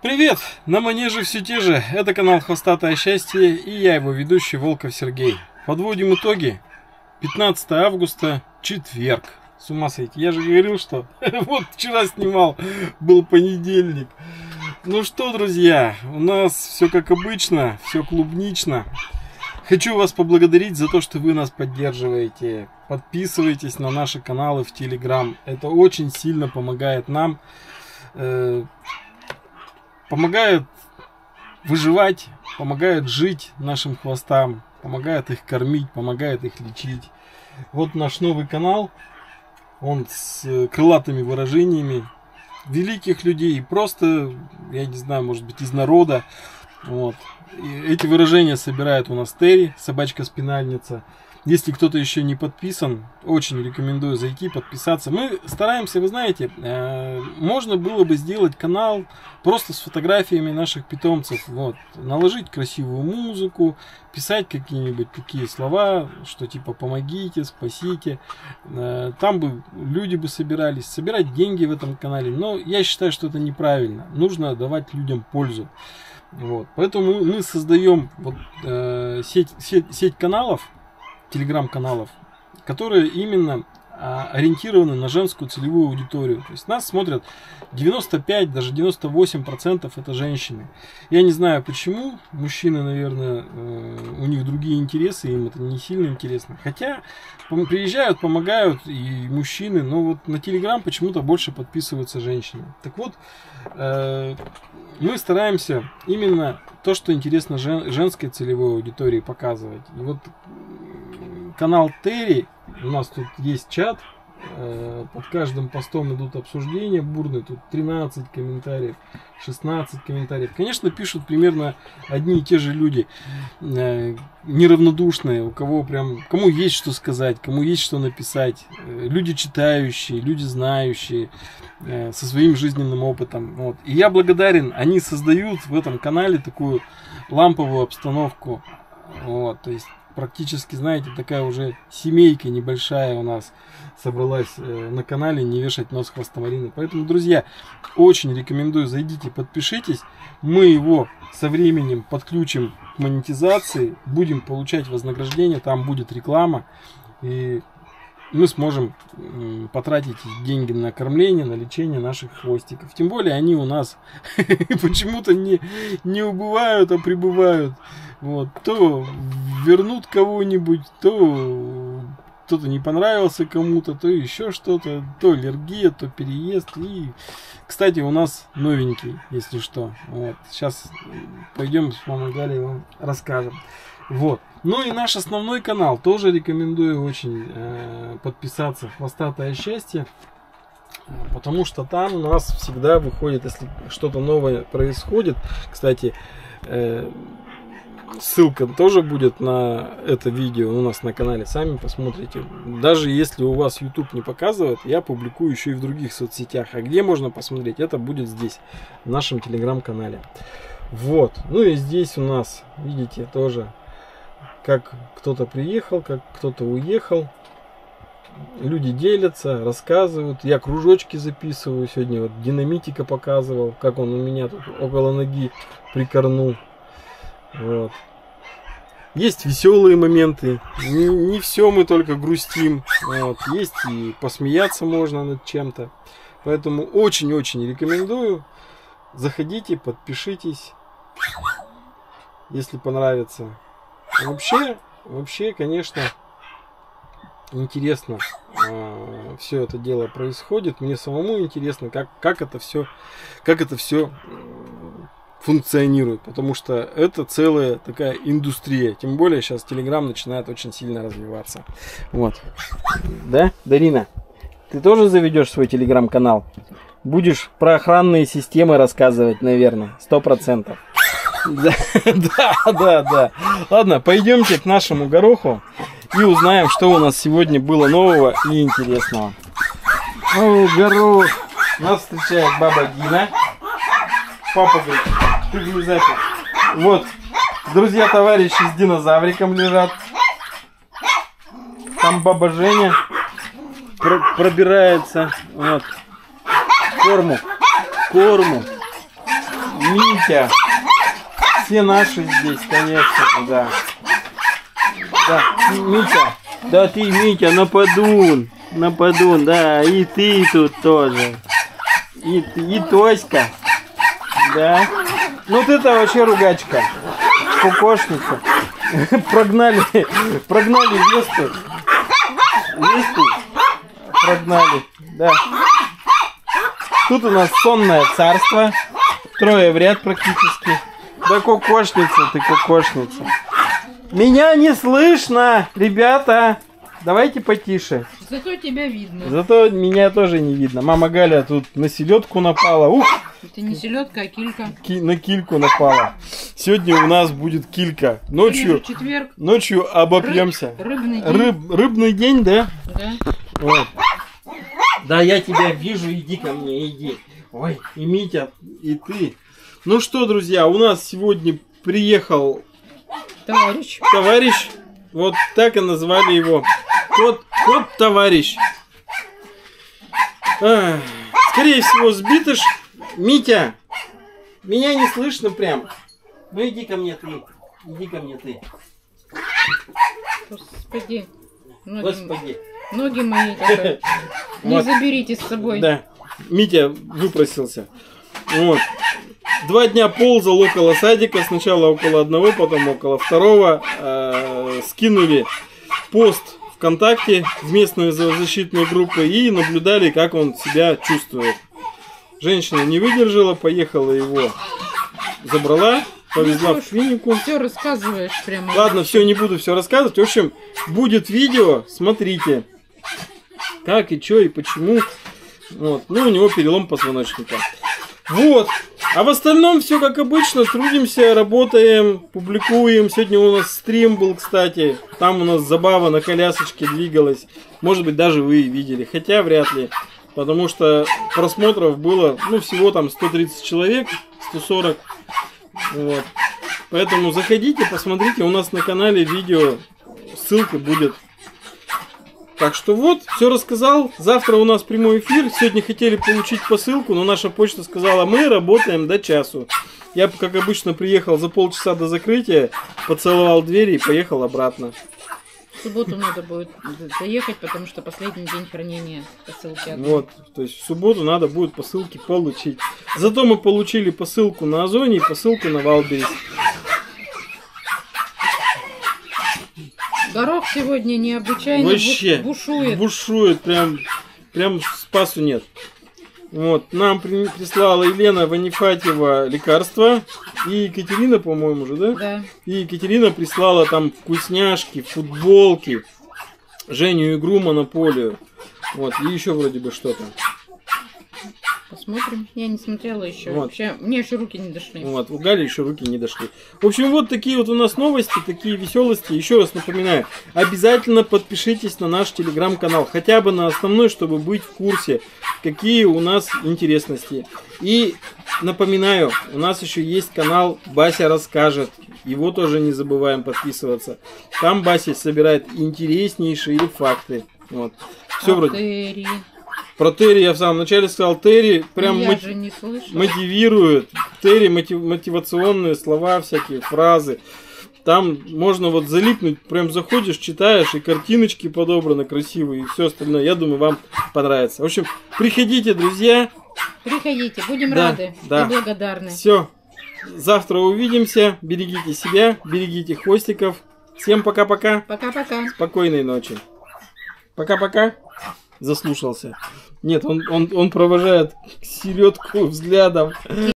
Привет! На манеже все те же. Это канал Хвостатое Счастье и я, его ведущий, Волков Сергей. Подводим итоги. 15 августа, четверг. С ума сойти. Я же говорил, что вот вчера снимал, был понедельник. Ну что, друзья, у нас все как обычно, все клубнично. Хочу вас поблагодарить за то, что вы нас поддерживаете. Подписывайтесь на наши каналы в Telegram. Это очень сильно помогает нам. Помогает выживать, помогает жить нашим хвостам, помогает их кормить, помогает их лечить. Вот наш новый канал, он с крылатыми выражениями великих людей, просто, я не знаю, может быть, из народа. Вот. И эти выражения собирает у нас Терри, собачка-спинальница. Если кто-то еще не подписан, очень рекомендую зайти, подписаться. Мы стараемся, вы знаете, можно было бы сделать канал просто с фотографиями наших питомцев. Вот. Наложить красивую музыку, писать какие-нибудь такие слова, что типа помогите, спасите. Там бы люди бы собирались, собирать деньги в этом канале. Но я считаю, что это неправильно. Нужно давать людям пользу. Вот. Поэтому мы создаем вот, сеть каналов, телеграм-каналов, которые именно ориентированы на женскую целевую аудиторию. То есть нас смотрят 95, даже 98% это женщины. Я не знаю почему. Мужчины, наверное, у них другие интересы, им это не сильно интересно. Хотя приезжают, помогают и мужчины, но вот на телеграм почему-то больше подписываются женщины. Так вот, мы стараемся именно то, что интересно женской целевой аудитории, показывать. И вот канал Терри, у нас тут есть чат, под каждым постом идут обсуждения бурные, тут 13 комментариев, 16 комментариев. Конечно, пишут примерно одни и те же люди, неравнодушные, у кого прям, кому есть что сказать, кому есть что написать, люди читающие, люди знающие, со своим жизненным опытом. Вот. И я благодарен, они создают в этом канале такую ламповую обстановку. Вот, то есть практически, знаете, такая уже семейка небольшая у нас собралась на канале «Не вешать нос хвостомарины». Поэтому, друзья, очень рекомендую, зайдите, подпишитесь. Мы его со временем подключим к монетизации, будем получать вознаграждение, там будет реклама. И мы сможем потратить деньги на кормление, на лечение наших хвостиков. Тем более они у нас почему-то не убывают, а прибывают. Вот. То вернут кого-нибудь, то кто-то не понравился кому-то, то еще что-то, то аллергия, то переезд. И, кстати, у нас новенький, если что. Вот. Сейчас пойдем с мамой Галей вам расскажем. Вот. Ну и наш основной канал тоже рекомендую очень подписаться. Хвостатое Счастье. Потому что там у нас всегда выходит, если что-то новое происходит. Кстати, ссылка тоже будет на это видео у нас на канале. Сами посмотрите. Даже если у вас YouTube не показывает, я публикую еще и в других соцсетях. А где можно посмотреть? Это будет здесь, в нашем телеграм-канале. Вот. Ну и здесь у нас, видите, тоже как кто-то приехал, как кто-то уехал. Люди делятся, рассказывают. Я кружочки записываю. Сегодня вот динамитика показывал, как он у меня тут около ноги прикорнул. Вот. Есть веселые моменты. Не все мы только грустим. Вот. Есть и посмеяться можно над чем-то. Поэтому очень-очень рекомендую. Заходите, подпишитесь, если понравится. Вообще, конечно, интересно все это дело происходит. Мне самому интересно, как это все функционирует. Потому что это целая такая индустрия. Тем более сейчас Telegram начинает очень сильно развиваться. Вот. Да, Дарина? Ты тоже заведешь свой телеграм-канал? Будешь про охранные системы рассказывать, наверное, 100%. Да. Ладно, пойдемте к нашему гороху и узнаем, что у нас сегодня было нового и интересного. О, горох! Нас встречает баба Дина. Папа говорит, ты влезай. Вот, друзья, товарищи с динозавриком лежат. Там баба Женя пробирается. Вот. Корму. Митя. Все наши здесь, конечно, да. Да, Митя. Да ты, Митя, нападун. Нападун, да. И ты тут тоже. И Тоська. Да. Ну ты-то вообще ругачка. Кукошница. Прогнали Весту. Весту прогнали. Да. Тут у нас сонное царство. Трое в ряд практически. Да кукошница ты, кукошница. Меня не слышно, ребята. Давайте потише. Зато тебя видно. Зато меня тоже не видно. Мама Галя тут на селедку напала. Ух! Это не селедка, а килька. На кильку напала. Сегодня у нас будет килька. Ночью, четверг. Ночью обопьемся. Рыбный день. Рыбный день, да? Да. Вот. Да, я тебя вижу, иди ко мне, иди. Ой, и Митя, и ты. Ну что, друзья, у нас сегодня приехал товарищ. Вот так и назвали его. Кот-товарищ. Скорее всего, сбитыш. Митя, меня не слышно прям. Ну иди ко мне ты. Иди ко мне ты. Господи. Господи. Ноги мои такие. Не заберите с собой. Да. Митя выпросился. Вот. 2 дня ползал около садика. Сначала около одного, потом около второго. Скинули пост ВКонтакте в местную защитную группу и наблюдали, как он себя чувствует. Женщина не выдержала, поехала его, забрала, повезла в клинику. Все рассказываешь прямо. Ладно, все, не буду все рассказывать. В общем, будет видео, смотрите, как и что и почему. Вот. Ну, у него перелом позвоночника. Вот. А в остальном все как обычно. Трудимся, работаем, публикуем. Сегодня у нас стрим был, кстати. Там у нас забава на колясочке двигалась. Может быть, даже вы видели. Хотя вряд ли. Потому что просмотров было, ну, всего там 130 человек, 140. Вот. Поэтому заходите, посмотрите. У нас на канале видео, ссылка будет. Так что вот, все рассказал. Завтра у нас прямой эфир. Сегодня хотели получить посылку, но наша почта сказала, мы работаем до часу. Я, как обычно, приехал за полчаса до закрытия, поцеловал двери и поехал обратно. В субботу надо будет заехать, потому что последний день хранения посылки. Вот, то есть в субботу надо будет посылки получить. Зато мы получили посылку на Озоне и посылку на Валберес. Горох сегодня необычайно вообще бушует. Бушует, прям спасу нет. Вот, нам прислала Елена Ванифатьева лекарства. И Екатерина, по-моему, же, да? Да. И Екатерина прислала там вкусняшки, футболки, Женю игру Монополию. Вот, и еще вроде бы что-то. Посмотрим. Я не смотрела еще. Вот. Вообще, мне еще руки не дошли. Вот, у Гали еще руки не дошли. В общем, вот такие вот у нас новости, такие веселости. Еще раз напоминаю, обязательно подпишитесь на наш телеграм-канал. Хотя бы на основной, чтобы быть в курсе, какие у нас интересности. И напоминаю, у нас еще есть канал Бася расскажет. Его тоже не забываем подписываться. Там Бася собирает интереснейшие факты. Вот. Все вроде. Про Терри я в самом начале сказал. Терри прям мотивирует. Терри мотивационные слова, всякие фразы. Там можно вот залипнуть, прям заходишь, читаешь, и картиночки подобраны красивые, и все остальное. Я думаю, вам понравится. В общем, приходите, друзья. Приходите, будем рады и благодарны. Все, завтра увидимся. Берегите себя, берегите хвостиков. Всем пока-пока. Пока-пока. Спокойной ночи. Пока-пока. Заслушался. Нет, он провожает селедку взглядом.